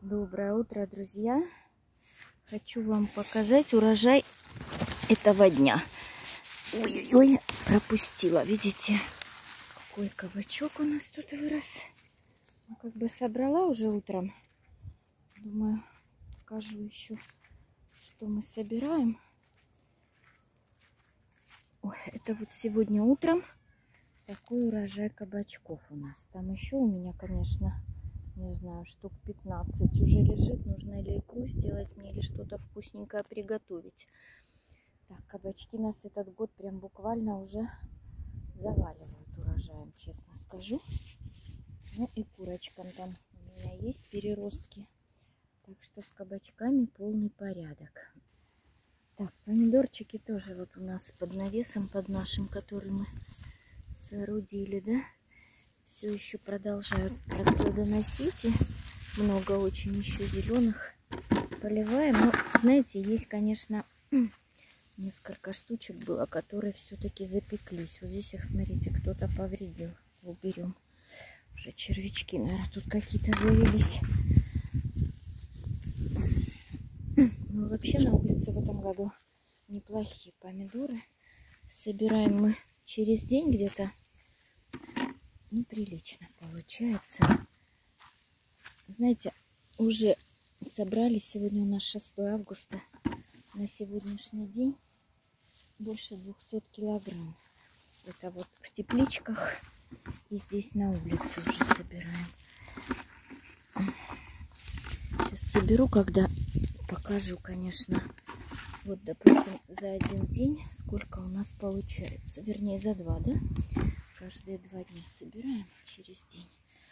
Доброе утро, друзья! Хочу вам показать урожай этого дня. Ой-ой-ой, пропустила. Видите, какой кабачок у нас тут вырос. Ну, как бы собрала уже утром. Думаю, покажу еще, что мы собираем. Ой, это вот сегодня утром такой урожай кабачков у нас. Там еще у меня, конечно, не знаю, штук 15 уже лежит. Нужно или икру сделать мне, или что-то вкусненькое приготовить. Так, кабачки нас этот год прям буквально уже заваливают урожаем, честно скажу. Ну и курочкам там у меня есть переростки. Так что с кабачками полный порядок. Так, помидорчики тоже вот у нас под навесом, под нашим, который мы соорудили, да? Все еще продолжают плодоносить. И много очень еще зеленых. Поливаем. Но, знаете, есть, конечно, несколько штучек было, которые все-таки запеклись. Вот здесь их, смотрите, кто-то повредил. Уберем. Уже червячки, наверное, тут какие-то завелись. Ну, вообще на улице в этом году неплохие помидоры. Собираем мы через день где-то. Ну, прилично получается. Знаете, уже собрали. Сегодня у нас 6 августа. На сегодняшний день больше 200 килограмм. Это вот в тепличках. И здесь на улице уже собираем. Сейчас соберу, когда покажу, конечно. Вот, допустим, за один день сколько у нас получается. Вернее, за 2, да? Каждые 2 дня собираем через день.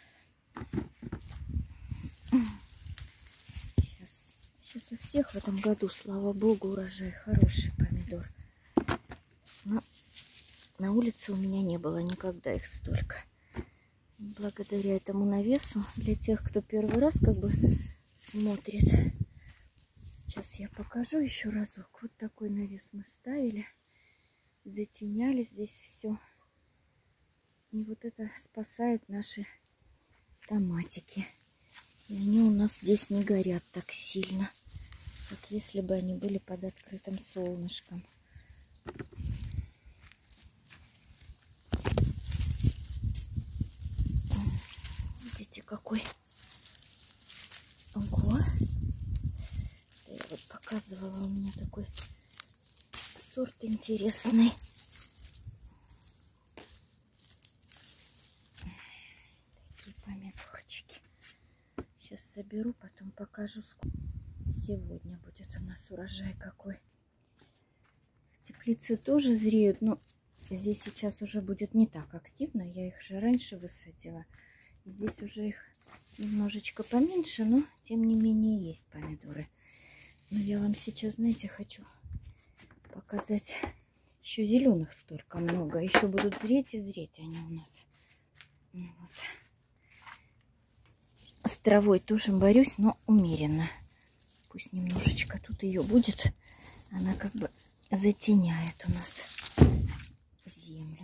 Сейчас у всех в этом году, слава богу, урожай хороший помидор. Но на улице у меня не было никогда их столько. Благодаря этому навесу, для тех, кто первый раз как бы смотрит. Сейчас я покажу еще разок. Вот такой навес мы ставили. Затеняли здесь все. И вот это спасает наши томатики. И они у нас здесь не горят так сильно, как если бы они были под открытым солнышком. Видите, какой. Ого! Я вот показывала, у меня такой сорт интересный. Такие помидорчики. Сейчас соберу, потом покажу, сколько сегодня будет у нас урожай какой. В теплице тоже зреют, но здесь сейчас уже будет не так активно. Я их же раньше высадила. Здесь уже их немножечко поменьше, но тем не менее есть помидоры. Но я вам сейчас, знаете, хочу показать. Еще зеленых столько много. Еще будут зреть и зреть они у нас. Вот. С травой тоже борюсь, но умеренно. Пусть немножечко тут ее будет. Она как бы затеняет у нас землю.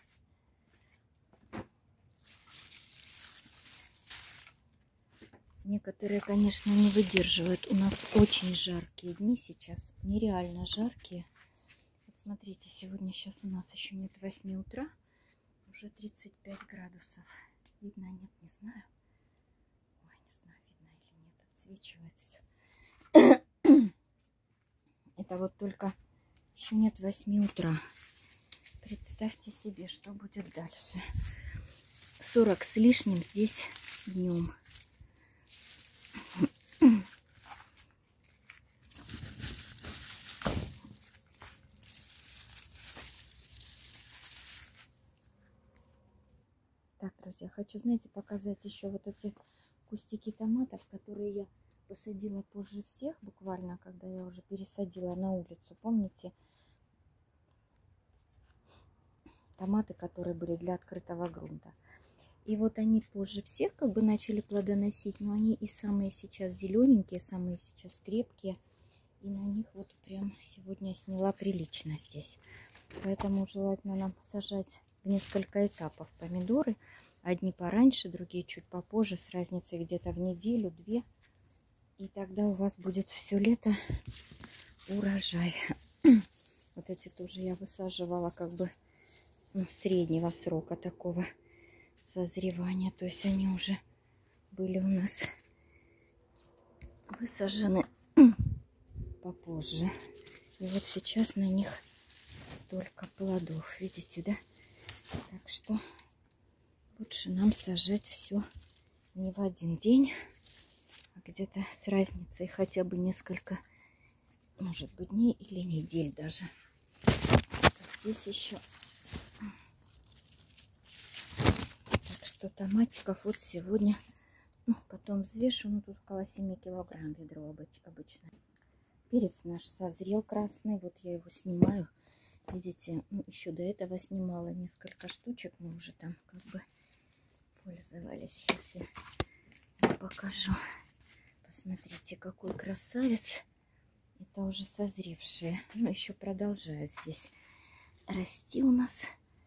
Некоторые, конечно, не выдерживают. У нас очень жаркие дни сейчас. Нереально жаркие. Вот смотрите, сегодня сейчас у нас еще нет 8 утра. Уже 35 градусов. Видно, нет, не знаю. Ой, не знаю, видно или нет. Отсвечивает все. Это вот только еще нет 8 утра. Представьте себе, что будет дальше. 40 с лишним здесь днем. Так, друзья, хочу, знаете, показать еще вот эти кустики томатов, которые я посадила позже всех, буквально, когда я уже пересадила на улицу. Помните, томаты, которые были для открытого грунта. И вот они позже всех как бы начали плодоносить, но они и самые сейчас зелененькие, самые сейчас крепкие. И на них вот прям сегодня сняла прилично здесь. Поэтому желательно нам сажать в несколько этапов помидоры. Одни пораньше, другие чуть попозже, с разницей где-то в неделю-две. И тогда у вас будет все лето урожай. Вот эти тоже я высаживала как бы среднего срока такого созревания. То есть они уже были у нас высажены попозже. И вот сейчас на них столько плодов. Видите, да? Так что лучше нам сажать все не в один день, а где-то с разницей хотя бы несколько, может быть, дней или недель даже. Здесь еще. Так что томатиков вот сегодня, потом взвешу, тут около 7 килограмм ведро обычно. Перец наш созрел красный, вот я его снимаю. Видите, еще до этого снимала несколько штучек, мы уже там как бы пользовались. Сейчас я вам покажу. Посмотрите, какой красавец. Это уже созревшие. Еще продолжают здесь расти у нас.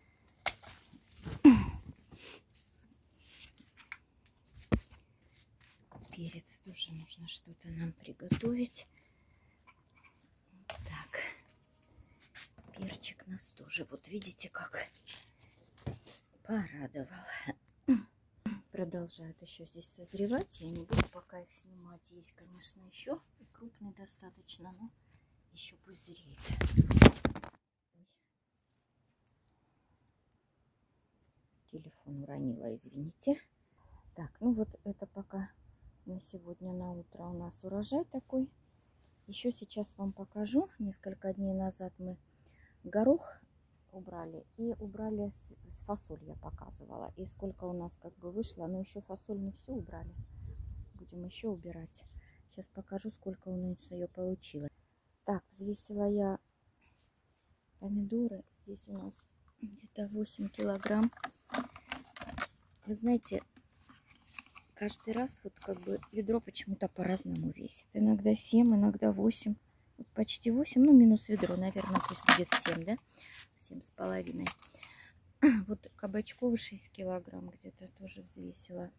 Перец тоже нужно что-то нам приготовить. Так. Перчик нас тоже, вот видите, как порадовал. Продолжают еще здесь созревать. Я не буду пока их снимать. Есть, конечно, еще и крупный достаточно, но еще пусть зреет. Телефон уронила, извините. Так, вот это пока на сегодня на утро у нас урожай такой. Еще сейчас вам покажу. Несколько дней назад мы горох убрали и убрали с фасоль, я показывала. И сколько у нас как бы вышло, но еще фасоль не все убрали. Будем еще убирать. Сейчас покажу, сколько у нас ее получилось. Так, взвесила я помидоры. Здесь у нас где-то 8 килограмм. Вы знаете, каждый раз вот как бы ведро почему-то по-разному весит. Иногда 7, иногда 8. Вот почти 8, минус ведро, наверное, пусть будет 7, да? 7,5. Вот кабачков 6 килограмм где-то тоже взвесила.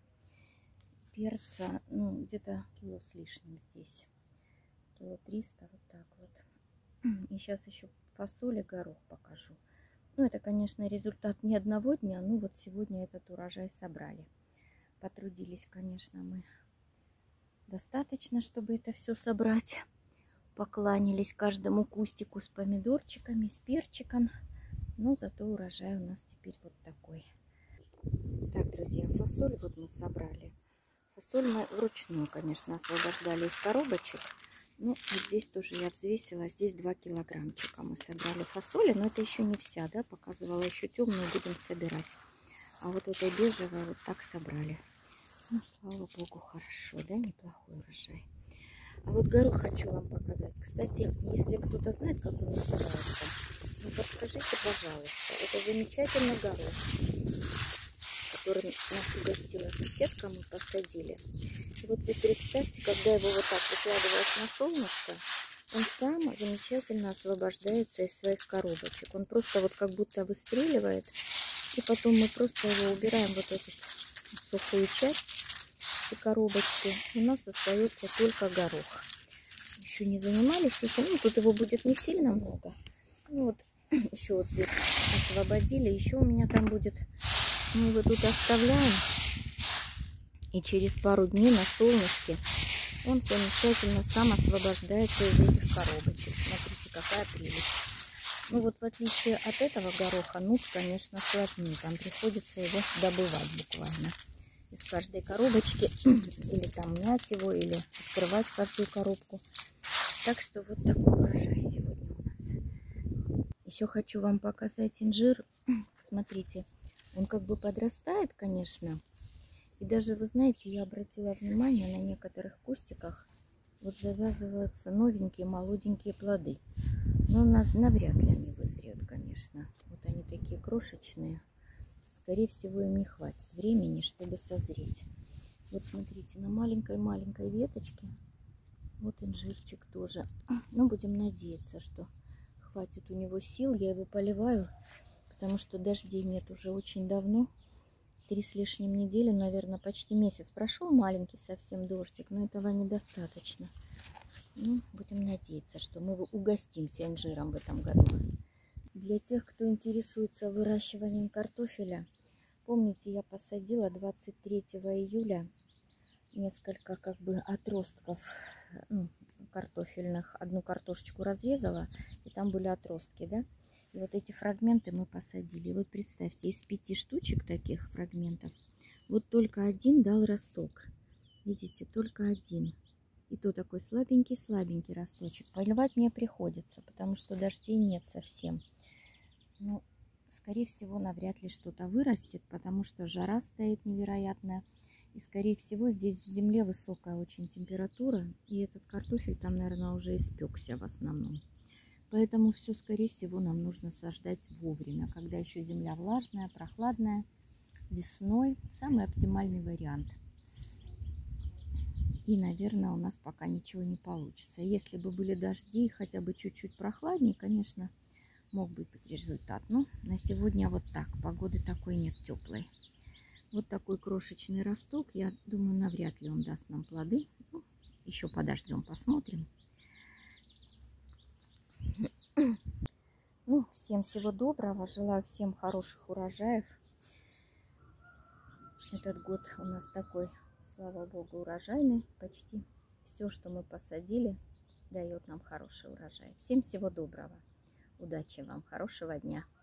Перца, где-то кило с лишним здесь. Кило 300, вот так вот. И сейчас еще фасоль и горох покажу. Это, конечно, результат не одного дня. Вот сегодня этот урожай собрали. Потрудились, конечно, мы достаточно, чтобы это все собрать. Покланялись каждому кустику с помидорчиками, с перчиком. Но зато урожай у нас теперь вот такой. Так, друзья, фасоль вот мы собрали. Фасоль мы вручную, конечно, освобождали из коробочек. Вот здесь тоже я взвесила. Здесь 2 килограммчика мы собрали фасоли. Но это еще не вся, да, показывала. Еще темную будем собирать. А вот этой бежевой вот так собрали. Слава богу, хорошо, да, неплохой урожай. А вот горох хочу вам показать. Кстати, если кто-то знает, как он называется, подскажите, пожалуйста. Это замечательный горох, который нас угостила соседка, мы посадили. И вот вы представьте, когда его вот так выкладываешь на солнышко, он сам замечательно освобождается из своих коробочек. Он просто вот как будто выстреливает. И потом мы просто его убираем, вот эту сухую часть и коробочки. У нас остается только горох. Еще не занимались этим. Тут его будет не сильно много. Вот еще вот здесь освободили. Еще у меня там будет. Мы его тут оставляем. И через пару дней на солнышке он замечательно сам освобождается из этих коробочек. Смотрите, какая прелесть. Вот в отличие от этого гороха, конечно, сложнее. Там приходится его добывать буквально из каждой коробочки. Или там мять его, или открывать каждую коробку. Так что вот такой урожай сегодня у нас. Еще хочу вам показать инжир. Смотрите, он как бы подрастает, конечно. И даже, вы знаете, я обратила внимание, на некоторых кустиках вот завязываются новенькие молоденькие плоды. Но у нас навряд ли они вызреют, конечно. Вот они такие крошечные. Скорее всего, им не хватит времени, чтобы созреть. Вот смотрите, на маленькой-маленькой веточке. Вот инжирчик тоже. Будем надеяться, что хватит у него сил. Я его поливаю, потому что дождей нет уже очень давно. 3 с лишним недели, наверное, почти месяц прошел, маленький совсем дождик, но этого недостаточно. Ну, будем надеяться, что мы угостимся инжиром в этом году. Для тех, кто интересуется выращиванием картофеля, помните, я посадила 23 июля несколько отростков картофельных. Одну картошечку разрезала, и там были отростки, да? И вот эти фрагменты мы посадили. Вот представьте, из 5 штучек таких фрагментов, вот только один дал росток. Видите, только один. И то такой слабенький-слабенький росточек. Поливать мне приходится, потому что дождей нет совсем. Ну, скорее всего, навряд ли что-то вырастет, потому что жара стоит невероятная. И, скорее всего, здесь в земле высокая очень температура. И этот картофель там, наверное, уже испекся в основном. Поэтому все, скорее всего, нам нужно сажать вовремя, когда еще земля влажная, прохладная, весной. Самый оптимальный вариант. И, наверное, у нас пока ничего не получится. Если бы были дожди, хотя бы чуть-чуть прохладнее, конечно, мог быть результат. Но на сегодня вот так. Погоды такой нет, теплой. Вот такой крошечный росток. Я думаю, навряд ли он даст нам плоды. Ну, еще подождем, посмотрим. Ну, всем всего доброго. Желаю всем хороших урожаев. Этот год у нас такой, слава богу, урожайный. Почти все, что мы посадили, дает нам хороший урожай. Всем всего доброго. Удачи вам, хорошего дня.